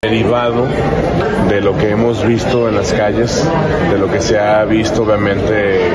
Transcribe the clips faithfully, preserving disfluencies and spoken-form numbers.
derivado de lo que hemos visto en las calles, de lo que se ha visto obviamente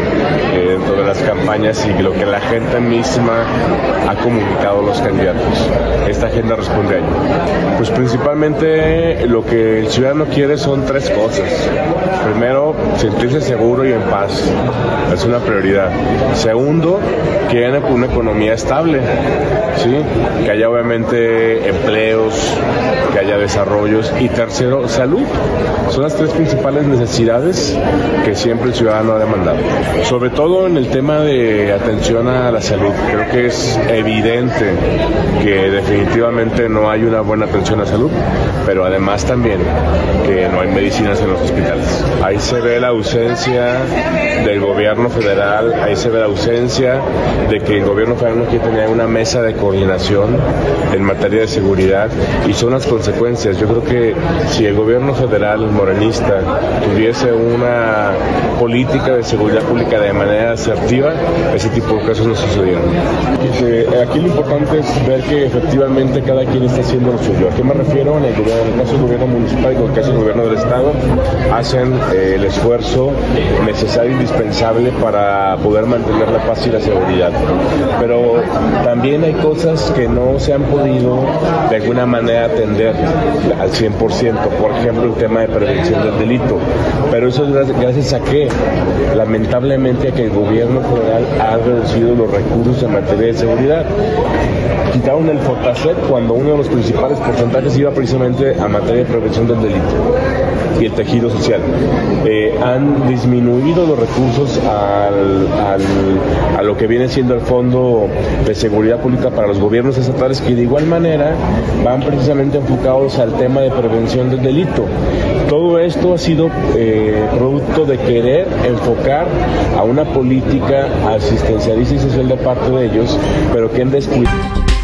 eh, dentro de las campañas y lo que la gente misma ha comunicado a los candidatos. Esta agenda responde a ello. Pues principalmente lo que el ciudadano quiere son tres cosas. Primero, sentirse seguro y en paz. Es una prioridad. Segundo, que haya una economía estable, ¿sí? Que haya obviamente empleos, que haya desarrollos. Y tercero, salud. Son las tres principales necesidades que siempre el ciudadano ha demandado. Sobre todo en el tema de atención a la salud. Creo que es evidente que definitivamente no hay una buena atención a la salud, pero además también que no hay medicinas en los hospitales. Ahí se ve la ausencia del gobierno federal, ahí se ve la ausencia de que el gobierno federal no quiere tener una mesa de coordinación en materia de seguridad, y son las consecuencias. Yo creo que si el gobierno federal morenista tuviese una política de seguridad pública de manera asertiva, ese tipo de casos no sucedieron. Aquí lo importante es ver que efectivamente cada quien está haciendo lo suyo. ¿A qué me refiero? En el, gobierno, en el caso del gobierno municipal y en el caso del gobierno del estado, hacen eh, el esfuerzo necesario e indispensable para poder mantener la paz y la seguridad. Pero también hay cosas que no se han podido de alguna manera atender al cien por ciento. Por ejemplo, el tema de prevención del delito. Pero eso es gracias a que, lamentablemente, a que el gobierno federal ha reducido los recursos en materia de seguridad. Quitaron el FOTASET cuando uno de los principales porcentajes iba precisamente a materia de prevención del delito y el tejido social. Eh, han disminuido los recursos al, al, a lo que viene siendo el Fondo de Seguridad Pública para los gobiernos estatales, que de igual manera van precisamente enfocados al tema de prevención del delito. Todo esto ha sido eh, producto de querer enfocar a una política asistencialista y social de parte de ellos, pero que han descuidado.